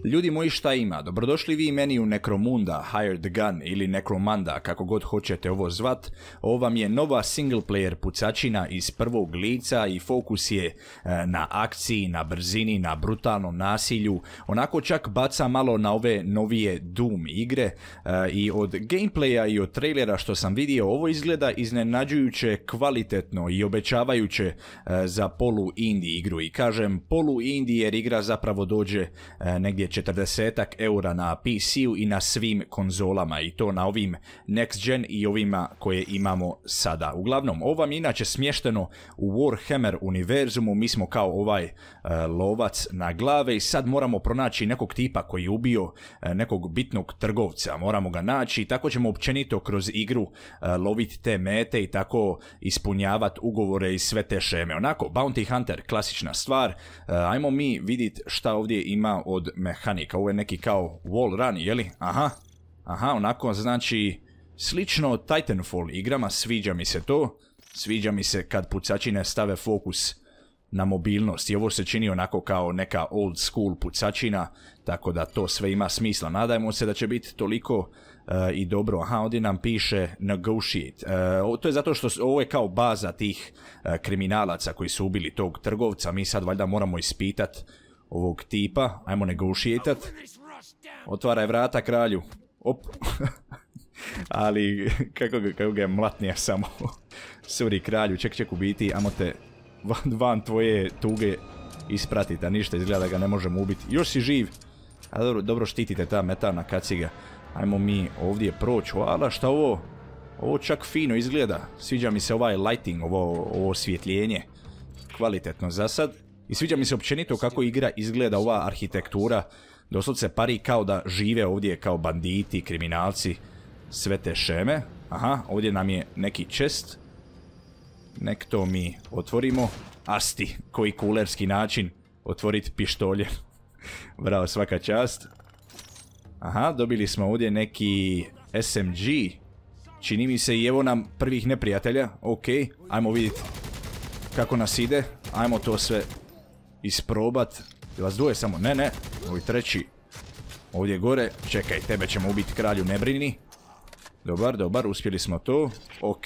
Ljudi moji, šta ima? Dobrodošli vi meni u Necromunda, Hired Gun ili Necromanda, kako god hoćete ovo zvat. Ovo vam je nova single player pucačina iz prvog lica i fokus je na akciji, na brzini, na brutalnom nasilju. Onako čak baca malo na ove novije Doom igre i od gameplaya i od trailera što sam vidio, ovo izgleda iznenađujuće kvalitetno i obećavajuće za polu indie igru. I kažem polu indie jer igra zapravo dođe negdje 40 eura na PC-u i na svim konzolama, i to na ovim next gen i ovima koje imamo sada. Uglavnom, ovo vam je inače smješteno u Warhammer univerzumu. Mi smo kao ovaj lovac na glave i sad moramo pronaći nekog tipa koji je ubio nekog bitnog trgovca. Moramo ga naći i tako ćemo općenito kroz igru loviti te mete i tako ispunjavati ugovore i sve te šeme. Onako, Bounty Hunter, klasična stvar. Ajmo mi vidjeti šta ovdje ima od mehanika. Ovo je neki kao wall run, jeli? Aha, onako, znači, slično Titanfall igrama, sviđa mi se to. Sviđa mi se kad pucačine stave fokus na mobilnost i ovo se čini onako kao neka old school pucačina, tako da to sve ima smisla. Nadajmo se da će biti toliko i dobro. Aha, ovdje nam piše negotiate. To je zato što ovo je kao baza tih kriminalaca koji su ubili tog trgovca. Mi sad valjda moramo ispitati ovog tipa. Ajmo negotiatat. Otvaraj vrata, kralju. Op. Ali kako ga je mlatnija samo. Sorry, kralju, ček u biti, ajmo te van tvoje tuge ispratiti, a ništa, izgleda da ga ne možemo ubiti. Još si živ. A dobro štitite ta metalna kaciga. Ajmo mi ovdje proći. Ala, šta ovo? Ovo čak fino izgleda. Sviđa mi se ovaj lighting, ovo osvjetljenje. Kvalitetno za sad. I sviđa mi se općenito kako igra izgleda, ova arhitektura. Doslovce pari kao da žive ovdje kao banditi, kriminalci. Sve te šeme. Aha, ovdje nam je neki chest. Nek to mi otvorimo. Asti, koji kulerski način otvoriti pištolje. Bravo, svaka čast. Aha, dobili smo ovdje neki SMG. Čini mi se i evo nam prvih neprijatelja. Ok, ajmo vidjeti kako nas ide. Ajmo to sve isprobat. Je vas dvoje samo? Ne, ovi treći. Ovdje gore. Čekaj, tebe ćemo ubiti, kralju, ne brini. Dobar, uspjeli smo to. Ok.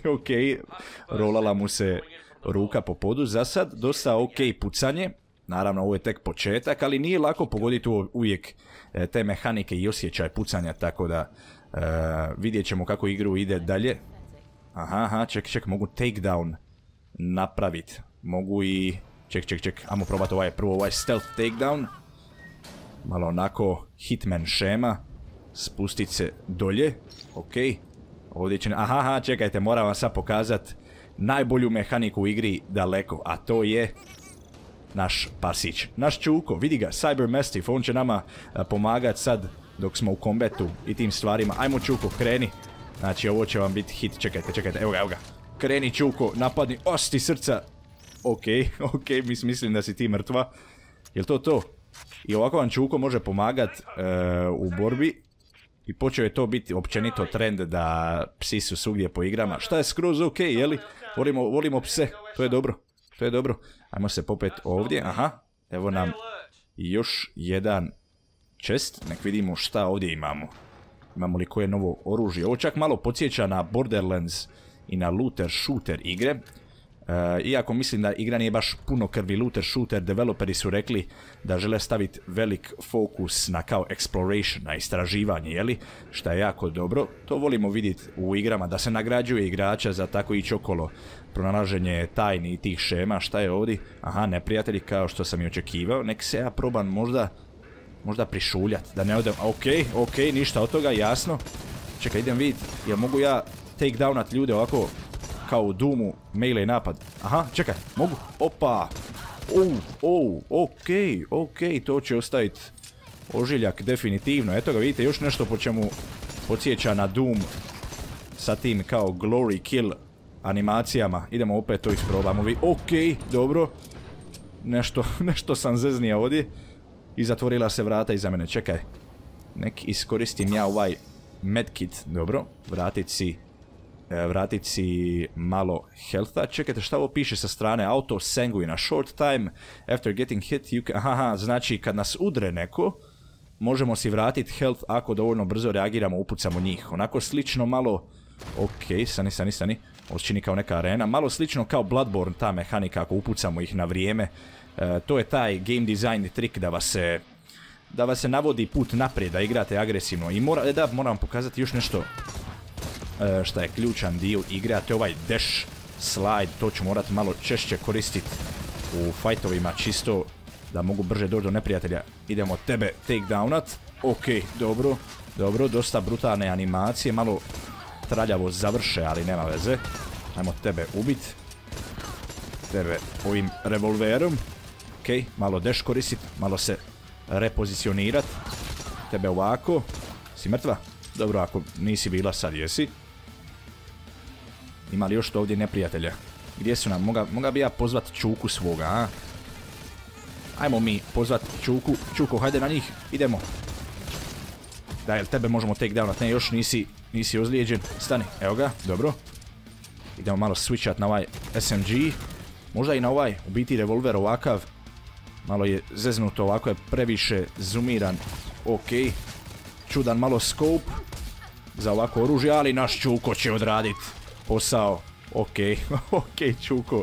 Rolala mu se ruka po podu. Za sad dosta ok pucanje. Naravno, ovo je tek početak, ali nije lako pogoditi uvijek te mehanike i osjećaj pucanja, tako da vidjet ćemo kako igru ide dalje. Aha, ček, mogu takedown napraviti. Mogu i... Ček, ajmo probati prvo ovaj stealth takedown. Malo onako hitman šema. Spustit se dolje. Ok. Ovdje će... Aha, čekajte, moram vam sad pokazati najbolju mehaniku u igri daleko, a to je naš pasić. Naš čuko, vidi ga, Cyber Mastiff, on će nama pomagati sad dok smo u kombatu i tim stvarima. Ajmo, čuko, kreni. Znači, ovo će vam biti hit. Čekajte, evo ga. Kreni, čuko, napadni, osti srca. Ok, mislim da si ti mrtva. Jel to? I ovako vam čuko može pomagati u borbi. I počeo je to biti općenito trend da psi su svugdje po igrama. Šta je skroz ok, jeli? Volimo pse, to je dobro. Ajmo se popet ovdje, aha. Evo nam još jedan chest. Nek vidimo šta ovdje imamo. Imamo li koje novo oružje. Ovo čak malo podsjeća na Borderlands i na looter shooter igre. Iako mislim da igra nije baš puno krvi looter shooter, developeri su rekli da žele staviti velik fokus na kao exploration, na istraživanje, jeli? Šta je jako dobro. To volimo vidjeti u igrama, da se nagrađuje igrača za tako ići okolo pronalaženje tajni i tih šema. Šta je ovdje? Aha, neprijatelji, kao što sam i očekivao. Nek se ja probam možda prišuljati, da ne odem. Ok, ništa od toga, jasno. Čekaj, idem vidjeti, jel mogu ja take downat ljude ovako kao u Doomu, melee napad. Aha, čekaj, mogu. Opa. Ok, to će ostaviti ožiljak definitivno. Eto ga, vidite, još nešto po čemu podsjeća na Doom sa tim kao glory kill animacijama. Idemo opet to isprobamo. Ok, dobro. Nešto sam zeznija ovdje. I zatvorila se vrata iza mene. Čekaj. Nek iskoristim ja ovaj medkit. Dobro, vratit si malo healtha. Čekajte, šta ovo piše sa strane? Auto sanguine. A short time after getting hit you can... Aha, znači kad nas udre neko, možemo si vratiti health ako dovoljno brzo reagiramo, upucamo njih. Onako slično malo... Ok, stani. Ovo čini kao neka arena. Malo slično kao Bloodborne, ta mehanika ako upucamo ih na vrijeme. To je taj game design trik da vas se navodi put naprijed, da igrate agresivno. I moram vam pokazati još nešto što je ključan dio igre, a to je ovaj dash slide. To ću morati malo češće koristiti u fajtovima, čisto da mogu brže doći do neprijatelja. Idemo tebe takedownat. Ok, dobro, dosta brutalne animacije, malo traljavo završe, ali nema veze. Ajmo tebe ubit. Tebe ovim revolverom. Ok, malo dash koristit, malo se repozicionirat. Tebe ovako. Si mrtva? Dobro, ako nisi bila, sad jesi. Ima li još to ovdje neprijatelja? Gdje su nam? Moga bi ja pozvat Čuku svoga, a? Ajmo mi pozvat Čuku. Čuko, hajde na njih, idemo. Da, jel tebe možemo takedownat? Ne, još nisi ozlijeđen. Stani, evo ga, dobro. Idemo malo switchat na ovaj SMG. Možda i na ovaj, u biti revolver ovakav. Malo je zeznuto, ovako je previše zoomiran. Ok. Čudan malo scope za ovako oružje, ali naš Čuko će odradit posao. Ok, ok, Čuko.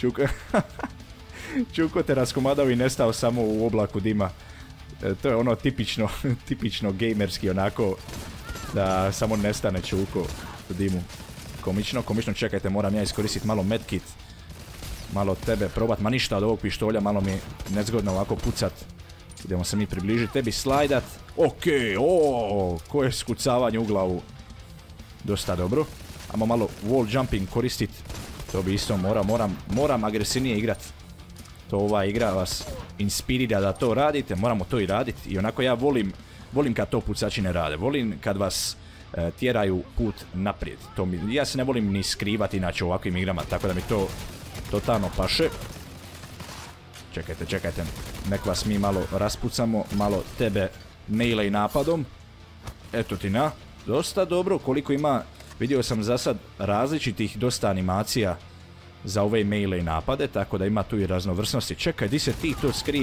Čuko te raskomadao i nestao samo u oblaku dima. To je ono tipično gamerski onako, da samo nestane Čuko u dimu. Komično, čekajte, moram ja iskoristiti malo medkit. Malo tebe probat, ma ništa od ovog pištolja, malo mi je nezgodno ovako pucat. Idemo se mi približiti, tebi slajdat. Ok, koje skucavanje u glavu. Dosta dobro. Ajmo malo wall jumping koristit. To bi isto moram agresivnije igrat. To ova igra vas inspirira da to radite, moramo to i raditi. I onako ja volim kad to pucači ne rade. Volim kad vas tjeraju put naprijed. Ja se ne volim ni skrivati inače u ovakvim igrama, tako da mi to totalno paše. Čekajte. Nek vas mi malo raspucamo, malo tebe melee napadom. Eto ti na. Dosta dobro, koliko ima, vidio sam za sad različitih dosta animacija za ove melee napade, tako da ima tu i raznovrsnosti. Čekaj, di se ti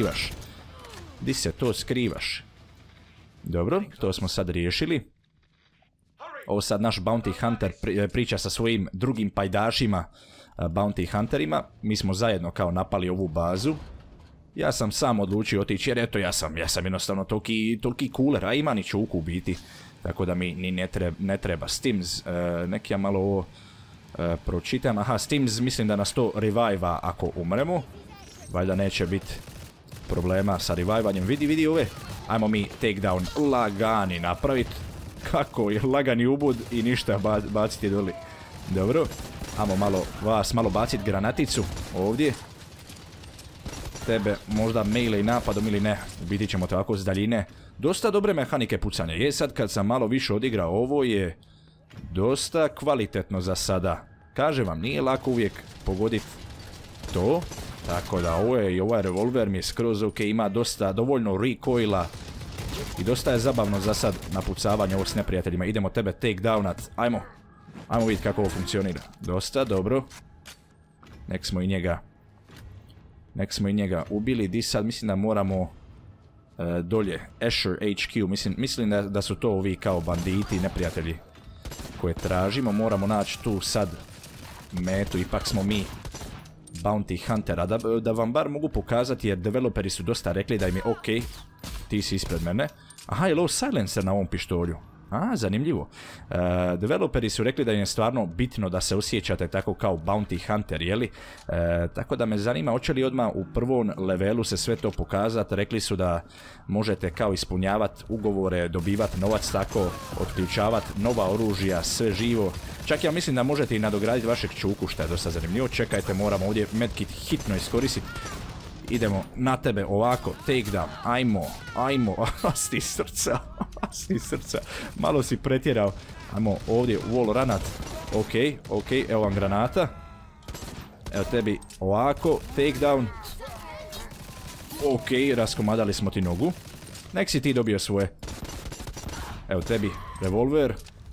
to skrivaš? Dobro, to smo sad riješili. Ovo sad naš Bounty Hunter priča sa svojim drugim pajdašima, Bounty Hunterima. Mi smo zajedno kao napali ovu bazu. Ja sam sam odlučio otići jer eto ja sam jednostavno toliki cooler, a ima ni Čuku u biti. Tako da mi ni ne treba. Stims, nek ja malo ovo pročitam. Aha, Stims mislim da nas to revive-a ako umremo. Valjda neće biti problema sa revive-anjem. Vidi ove. Ajmo mi takedown lagani napraviti. Kako je lagani ubud i ništa baciti doli. Dobro. Ajmo malo baciti granaticu ovdje. Tebe možda melee napadom ili ne. U biti ćemo tako s daljine. Dosta dobre mehanike pucanja. Je sad kad sam malo više odigrao, ovo je dosta kvalitetno za sada. Kažem vam, nije lako uvijek pogoditi to. Tako da ovaj revolver mi je skroz ok, ima dovoljno recoila. I dosta je zabavno za sad napucavanje ovo s neprijateljima. Idemo tebe takedownat. Ajmo vidjeti kako ovo funkcionira. Dosta dobro. Nek smo i njega ubili. Di sad mislim da moramo dolje. Asher HQ. Mislim da su to ovi kao banditi, neprijatelji koje tražimo. Moramo naći tu sad metu. Ipak smo mi Bounty Huntera. Da vam bar mogu pokazati jer developeri su dosta rekli da im je ok. Ti si ispred mene. Aha, je li ovo silencer na ovom pištolju? A, zanimljivo. Developeri su rekli da im je stvarno bitno da se osjećate tako kao Bounty Hunter, jeli? Tako da me zanima, hoće li odmah u prvom levelu se sve to pokazati. Rekli su da možete kao ispunjavati ugovore, dobivati novac tako, otključavati nova oružja, sve živo. Čak ja mislim da možete i nadograditi vašeg Čuku, što je dosta zanimljivo. Čekajte, moramo ovdje medkit hitno iskoristiti. Idemo na tebe ovako, takedown, ajmo, asti srca, malo si pretjerao. Ajmo ovdje wall ranat, ok, evo vam granata. Evo tebi ovako, takedown. Ok, raskomadali smo ti nogu. Nek si ti dobio svoje. Evo tebi revolver.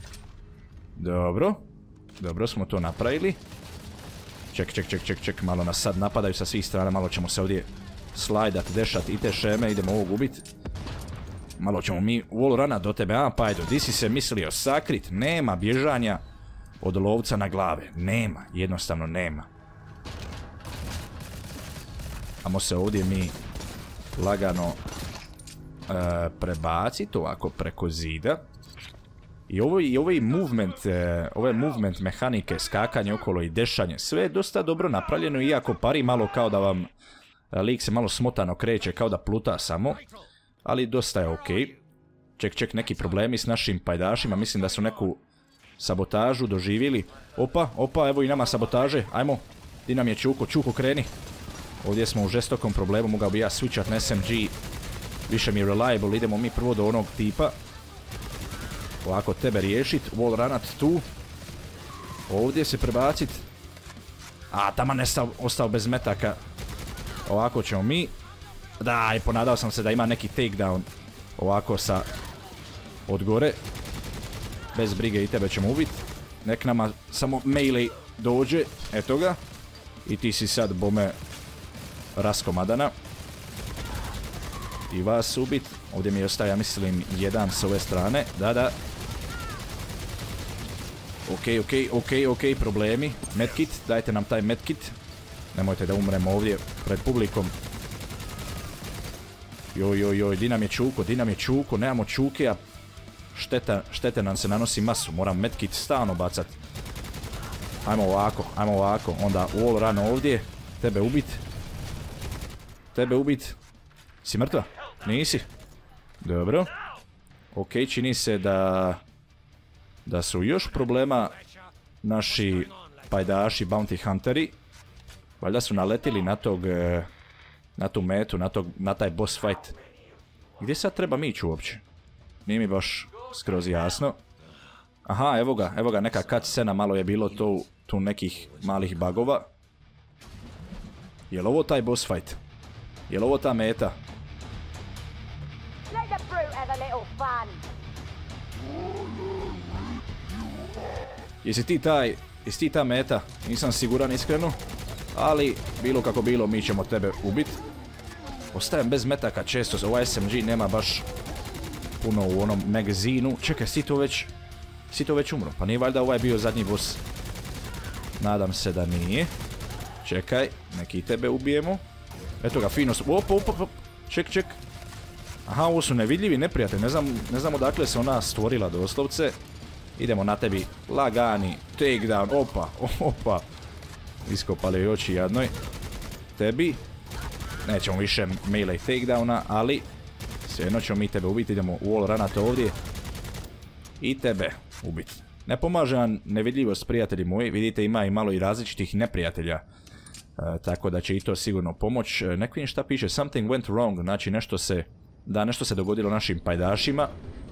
Dobro smo to napravili. Ček, malo nas sad napadaju sa svih strana, malo ćemo se ovdje slajdat, dešat i te šeme, idemo ovog ubit. Malo ćemo mi wall runa do tebe, a pa ajde, di si se mislio sakrit? Nema bježanja od lovca na glave. Nema, jednostavno nema. Amo se ovdje mi lagano prebaciti ovako preko zida. I ovaj movement mehanike, skakanje okolo i dešanje, sve je dosta dobro napravljeno, iako pari malo kao da vam lik se malo smotano kreće, kao da pluta samo. Ali dosta je okej. Ček, neki problemi s našim pajdašima, mislim da su neku sabotažu doživjeli. Opa, evo i nama sabotaže, ajmo. Di nam je Čuko, kreni. Ovdje smo u žestokom problemu, mogao bi ja switchat na SMG. Više mi je reliable, idemo mi prvo do onog tipa. Ovako tebe riješit, wall runat tu. Ovdje se prebacit. A, taman ostao bez metaka. Ovako ćemo mi. Da, i ponadao sam se da ima neki takedown. Ovako sa od gore. Bez brige i tebe ćemo ubiti. Nek nama samo melee dođe. Eto ga. I ti si sad bome raskomadana. I vas ubit. Ovdje mi ostaje, ja mislim, jedan s ove strane. Da. Okej, problemi. Medkit, dajte nam taj medkit. Nemojte da umremo ovdje pred publikom. Joj, di nam je Čuko, nemamo Čuke, a štete nam se nanosi masu, moram medkit stalno bacat. Ajmo ovako, onda wall run ovdje, tebe ubit. Si mrtva? Nisi? Dobro. Okej, čini se da su još problema naši pajdaši, bounty hunteri. Valjda su naletili na tu metu, na taj boss fight. Gdje sad treba ići uopće? Nije mi baš skroz jasno. Aha, evo ga, neka cutscena, malo je bilo tu nekih malih bugova. Jel ovo taj boss fight? Jel ovo ta meta? Jesi ti ta meta? Nisam siguran iskreno. Ali, bilo kako bilo, mi ćemo tebe ubit. Ostajem bez metaka često, ovaj SMG nema baš puno u onom magazinu. Čekaj, si to već umro? Pa nije valjda ovaj bio zadnji boss? Nadam se da nije. Čekaj, neki tebe ubijemo. Eto ga, fino. Opa. Ček. Aha, ovo su nevidljivi neprijatelji. Ne znam odakle se ona stvorila doslovce. Idemo na tebi. Lagani. Takedown. Opa. Iskopali oči jadnoj. Tebi. Nećemo više melee takedowna, ali svejedno ćemo mi tebe ubiti. Idemo wall runat ovdje. I tebe ubiti. Ne pomaže nam nevidljivost, prijatelji moji. Vidite, ima i malo i različitih neprijatelja. Tako da će i to sigurno pomoć. Nek vidim šta piše. Something went wrong. Znači nešto se dogodilo našim pajdašima.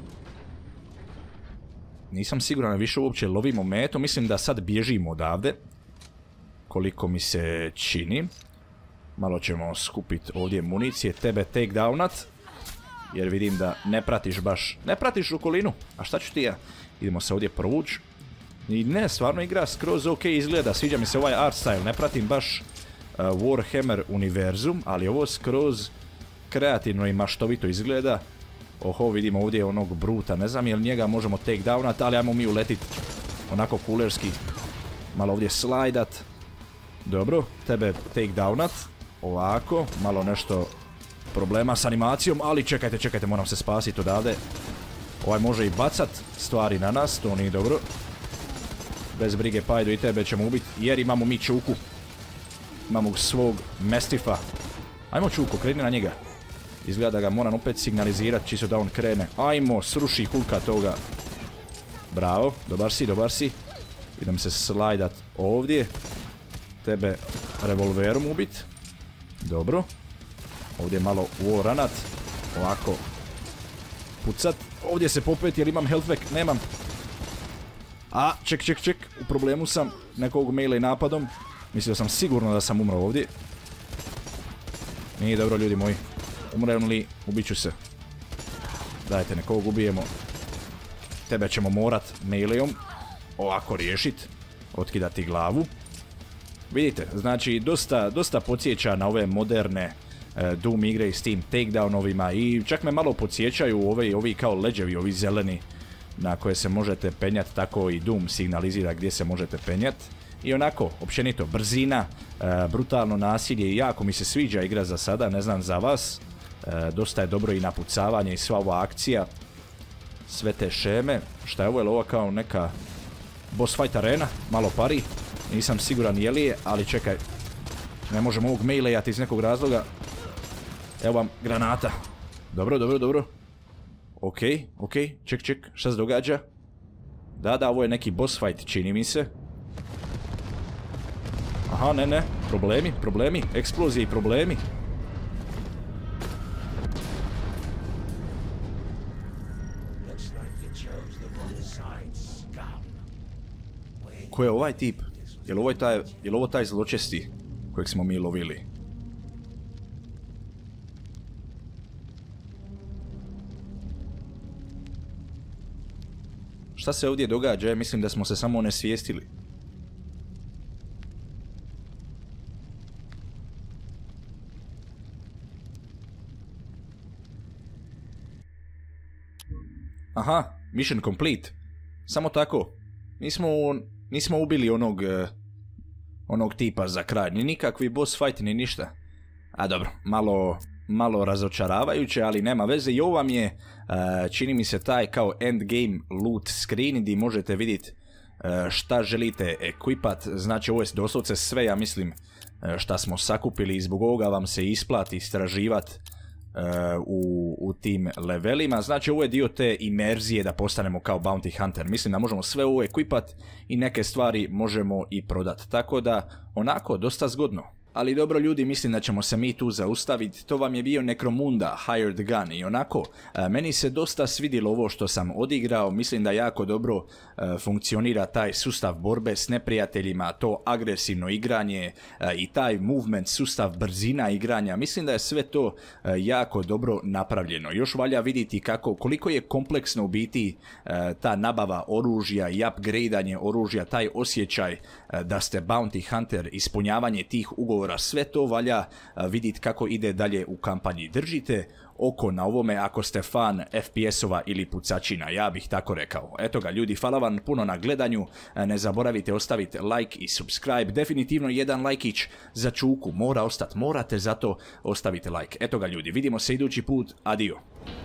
Nisam siguran više uopće lovimo metu. Mislim da sad bježimo odavde. Koliko mi se čini. Malo ćemo skupiti ovdje municije. Tebe takedownat. Jer vidim da ne pratiš okolinu. A šta ću ti ja? Idemo se ovdje provući. I ne, stvarno igra skroz ok izgleda. Sviđa mi se ovaj art style. Ne pratim baš Warhammer univerzum. Ali ovo skroz kreativno i maštovito izgleda. Oho, vidimo ovdje onog bruta. Ne znam jel njega možemo takedownat. Ali ajmo mi uletit onako kulerski. Malo ovdje slajdat. Dobro, tebe takedownat. Ovako, malo nešto problema s animacijom, ali čekajte, moram se spasiti odavde. Ovaj može i bacat stvari na nas, to nije dobro. Bez brige, Pajdo, i tebe ćemo ubiti, jer imamo mi Čuku. Imamo svog Mastifa. Ajmo Čuko, kreni na njega. Izgleda da ga moram opet signalizirati, čisto da on krene. Ajmo, sruši hulka toga. Bravo, dobar si. Idem se slajdat ovdje. Tebe revolverom ubit. Dobro. Ovdje malo wall runat. Ovako. Pucat. Ovdje se popet jer imam health back. Nemam. A, ček. U problemu sam nekog melee napadom. Mislio sam sigurno da sam umro ovdje. Nije dobro, ljudi moji. Umrem li, ubit ću se. Dajte, nekog ubijemo. Tebe ćemo morat meleom ovako riješit. Otkidati glavu. Vidite, znači dosta podsjeća na ove moderne Doom igre i s tim takedownovima i čak me malo podsjećaju ovi kao leđevi, ovi zeleni na koje se možete penjati, tako i Doom signalizira gdje se možete penjati. I onako, općenito, brzina, brutalno nasilje i jako mi se sviđa igra za sada, ne znam za vas. Dosta je dobro i napucavanje i sva ova akcija. Sve te šeme. Šta je ovo? Je li ovo kao neka boss fight arena? Malo pari. Nisam siguran je li je, ali čekaj. Ne možemo ovog meilejati iz nekog razloga. Evo vam granata. Dobro, dobro, dobro. Okej, ček, šta se događa? Da, ovo je neki boss fight, čini mi se. Aha, ne, problemi, eksplozije i problemi. Ko je ovaj tip? Je li ovo taj zločesti kojeg smo mi lovili? Šta se ovdje događa? Mislim da smo se samo onesvijestili. Aha, mission complete. Samo tako. Nismo ubili onog tipa za kraj. Ni nikakvi boss fight, ni ništa. A dobro, malo razočaravajuće, ali nema veze. I ovo vam je, čini mi se, taj kao endgame loot screen gdje možete vidjeti šta želite ekipat. Znači ovo je doslovce sve, ja mislim, šta smo sakupili i zbog ovoga vam se isplati istraživati u tim levelima. Znači ovo je dio te imerzije da postanemo kao bounty hunter. Mislim da možemo sve ovo ekipat i neke stvari možemo i prodat. Tako da onako dosta zgodno. Ali dobro ljudi, mislim da ćemo se mi tu zaustaviti. To vam je bio Necromunda Hired Gun i onako, meni se dosta svidjelo ovo što sam odigrao. Mislim da jako dobro funkcionira taj sustav borbe s neprijateljima, to agresivno igranje i taj movement, sustav brzina igranja. Mislim da je sve to jako dobro napravljeno. Još valja vidjeti koliko je kompleksno u biti ta nabava oružja i upgradeanje oružja, taj osjećaj da ste bounty hunter, ispunjavanje tih ugovora. Sve to valja vidjeti kako ide dalje u kampanji. Držite oko na ovome ako ste fan FPS-ova ili pucačina, ja bih tako rekao. Eto ga ljudi, hvala vam puno na gledanju, ne zaboravite ostaviti like i subscribe, definitivno jedan lajkić za Čuku mora ostati, morate zato ostaviti like. Eto ga ljudi, vidimo se idući put, adio.